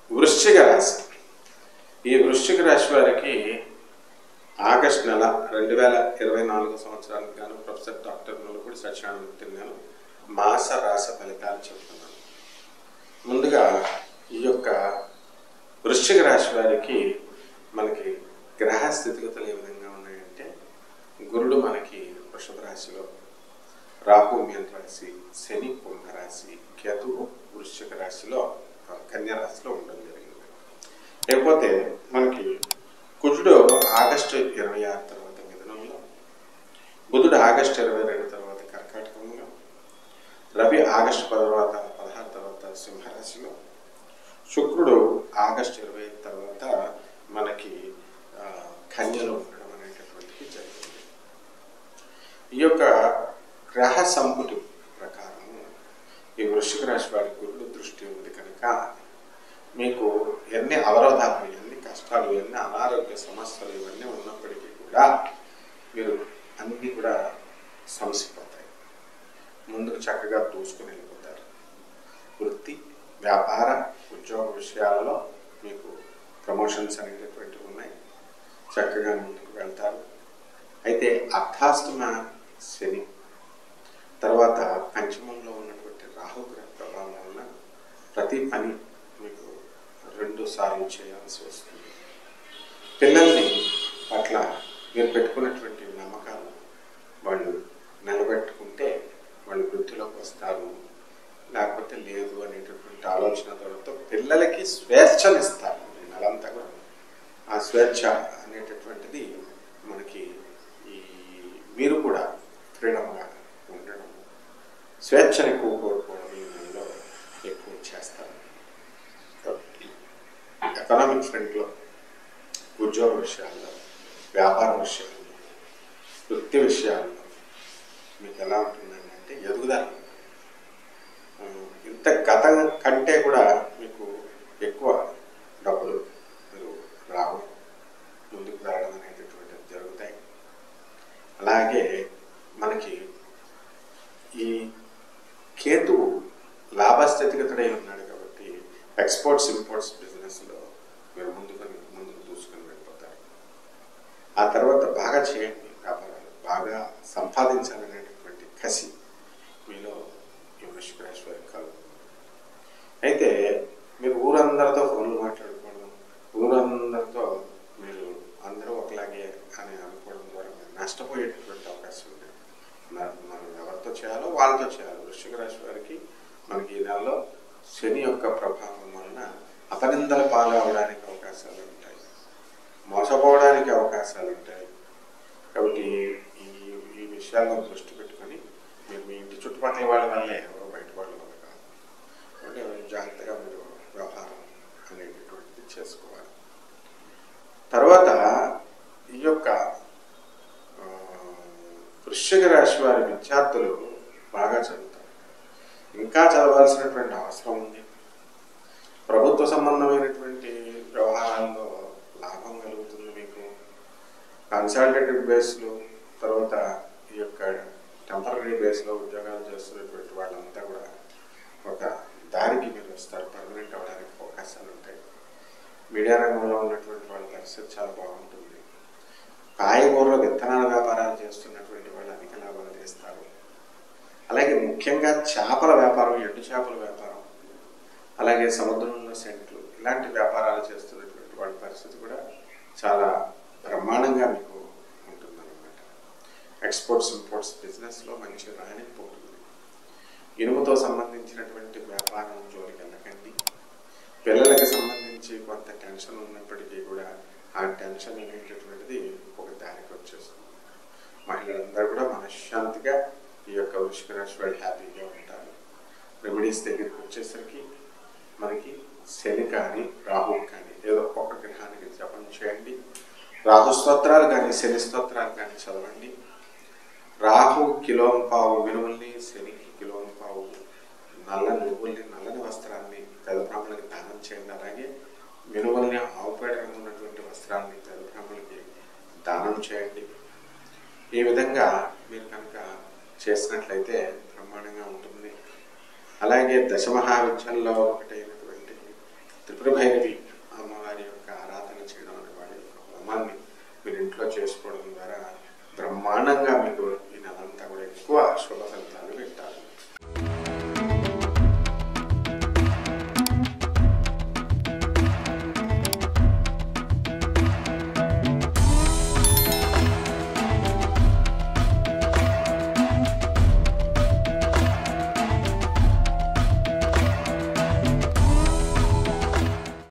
వృశ్చిక రాశి. ఈ వృశ్చిక రాశి వారికి ఆగస్టు నెల 2024 సంవత్సరానికి గాను ప్రొఫెసర్ డాక్టర్ ముల్లపూడి సత్యనారాయణమూర్తిని గాను మాస రాశి ఫలితాలు చెప్తున్నాను. ముందుగా ఈ యొక్క వృశ్చిక రాశి వారికి మనకి గ్రహ స్థితిగతులు ఏ విధంగా ఉన్నాయంటే, గురుడు మనకి వృషభ రాశిలో, రాహు మీన రాశి, శని కుంభ రాశి, కేతువు వృశ్చిక రాశిలో కన్యా రాశిలో ఉండడం జరిగింది. లేకపోతే మనకి కుజుడు ఆగస్టు 26 తర్వాత మిథునంలో, బుధుడు ఆగస్టు 22 తర్వాత కర్కాటకంలో, రవి ఆగస్టు 16 తర్వాత సింహరాశిలో, శుక్రుడు ఆగస్టు 25 తర్వాత మనకి కన్యలో ఉండడం అనేటటువంటిది జరిగింది. ఈ యొక్క గ్రహ సంపుటి ప్రకారము ఈ వృశ్చిక రాశి వారి గురుడు దృష్టి ఉంది కనుక మీకు ఎన్ని అవరోధాలు, ఎన్ని కష్టాలు, ఎన్ని అనారోగ్య సమస్యలు ఇవన్నీ ఉన్నప్పటికీ కూడా మీరు అన్నీ కూడా సమసిపోతాయి. ముందుకు చక్కగా దూసుకుని వెళ్ళిపోతారు. వృత్తి, వ్యాపార, ఉద్యోగ విషయాలలో మీకు ప్రమోషన్స్ అనేటటువంటివి ఉన్నాయి. చక్కగా ముందుకు వెళ్తారు. అయితే అర్ధాష్టమ శని తర్వాత పంచమంలో ఉన్నటువంటి రాహుగ్రహ ప్రభావం వలన ప్రతి పని మీకు 2 సార్లు చేయాల్సి వస్తుంది. పిల్లల్ని పట్ల మీరు పెట్టుకున్నటువంటి నమ్మకాలు వాళ్ళు నిలబెట్టుకుంటే వాళ్ళు వృద్ధిలోకి వస్తారు, లేకపోతే లేదు అనేటటువంటి ఆలోచనతో పిల్లలకి స్వేచ్ఛనిస్తారు. ఈ నెలంతా కూడా ఆ స్వేచ్ఛ అనేటటువంటిది మనకి మీరు కూడా ఫ్రీడమ్గా ఉండడం, స్వేచ్ఛను ఎక్కువ కోరుకోవడం ఈ నెలలో ఎక్కువ చేస్తారు. ఎకనామిక్ ఫ్రంట్లో, ఉద్యోగ విషయాల్లో, వ్యాపార విషయాల్లో, వృత్తి విషయాల్లో మీకు ఎలా ఉంటుందంటే ఎదుగుదల. ఇంత గతం కంటే కూడా మీకు ఎక్కువ డబ్బులు మీరు రావడం, ముందుకు రావడం అనేటటువంటివి జరుగుతాయి. అలాగే మనకి ఈ కేతువు లాభస్థితిగతుడై ఉన్నాడు కాబట్టి ఎక్స్పోర్ట్స్ ఇంపోర్ట్స్ బిజినెస్లో మీరు ముందుకు దూసుకొని వెళ్ళిపోతారు. ఆ తర్వాత బాగా చేయండి వ్యాపారాలు, బాగా సంపాదించాలనేటటువంటి కసి మీలో ఈ వృశ్చిక రాశి వారికి కలుగు. అయితే మీరు ఊరందరితో ఫోన్లు మాట్లాడుకోవడం, ఊరందరితో మీరు అందరూ ఒకలాగే అని అనుకోవడం ద్వారా మీరు నష్టపోయేటటువంటి అవకాశం ఉంది. మనం ఎవరితో చేయాలో వాళ్ళతో చేయాలి. వృశ్చిక రాశి వారికి మనకి ఈ నెలలో శని యొక్క ప్రభావం వలన అపనిందల పాలు అవడానికి అవకాశాలు ఉంటాయి, మోసపోవడానికి అవకాశాలు ఉంటాయి. కాబట్టి ఈ విషయాలను దృష్టి పెట్టుకొని మీరు మీ ఇంటి చుట్టుపక్కల వాళ్ళ వల్లే, ఎవరో బయట వాళ్ళ వల్ల కాదు. కాబట్టి జాగ్రత్తగా మీరు వ్యవహారం అనేటటువంటిది చేసుకోవాలి. తర్వాత ఈ యొక్క వృశ్చిక రాశి వారి విద్యార్థులు బాగా చదువుతారు. ఇంకా చదవాల్సినటువంటి అవసరం ఉంది. ప్రభుత్వ సంబంధమైనటువంటి వ్యవహారాల్లో లాభం కలుగుతుంది మీకు. కన్సల్టేటివ్ బేస్లో, తర్వాత ఈ యొక్క టెంపరీ బేస్లో ఉద్యోగాలు చేస్తున్నటువంటి వాళ్ళంతా కూడా ఒక దారికి మీరు వస్తారు, పర్మనెంట్ అవ్వడానికి అవకాశాలు ఉంటాయి. మీడియా రంగంలో ఉన్నటువంటి వాళ్ళ పరిస్థితి చాలా బాగుంటుంది. కాయగూరల విత్తనాల వ్యాపారాలు చేస్తున్నటువంటి వాళ్ళు అధిక లాభాలు తీస్తారు. అలాగే ముఖ్యంగా చేపల వ్యాపారం, ఎండు చేపల వ్యాపారం, అలాగే సముద్రంలో సెంట్లు, ఇలాంటి వ్యాపారాలు చేస్తున్నటువంటి వాళ్ళ పరిస్థితి కూడా చాలా బ్రహ్మాండంగా మీకు ఉంటుందన్నమాట. ఎక్స్పోర్ట్స్ ఇంపోర్ట్స్ బిజినెస్లో మంచి రాణింపు ఉంటుంది. ఇనుముతో సంబంధించినటువంటి వ్యాపారం జోలికి వెళ్ళకండి. పిల్లలకి సంబంధించి కొంత టెన్షన్ ఉన్నప్పటికీ కూడా ఆ టెన్షన్ అనేటటువంటిది ఒక దారికి వచ్చేస్తుంది. మహిళలందరూ కూడా మనశ్శాంతిగా ఈ యొక్క వృశ్చిక రాశి వాళ్ళు హ్యాపీగా ఉంటారు. రెమెడీస్ దగ్గరికి వచ్చేసరికి మనకి శని కానీ రాహు కానీ ఏదో ఒక గ్రహానికి జపం చేయండి. రాహు స్తోత్రాలు కానీ శని స్తోత్రాలు కానీ చదవండి. రాహు కిలోంపావు మినుముల్ని, శనికి కిలోంపావు నల్ల నువ్వుల్ని, నల్లని వస్త్రాన్ని పేద బ్రాహ్మణులకి దానం చేయండి. అలాగే మినుముల్ని, ఆవుపేడ రంగు ఉన్నటువంటి వస్త్రాన్ని పేద బ్రాహ్మణులకి దానం చేయండి. ఈ విధంగా మీరు కనుక చేసినట్లయితే బ్రహ్మాండంగా ఉంటుంది. అలాగే దశమహావిద్యల్లో ఒకటైనటువంటి త్రిపుర భైరవి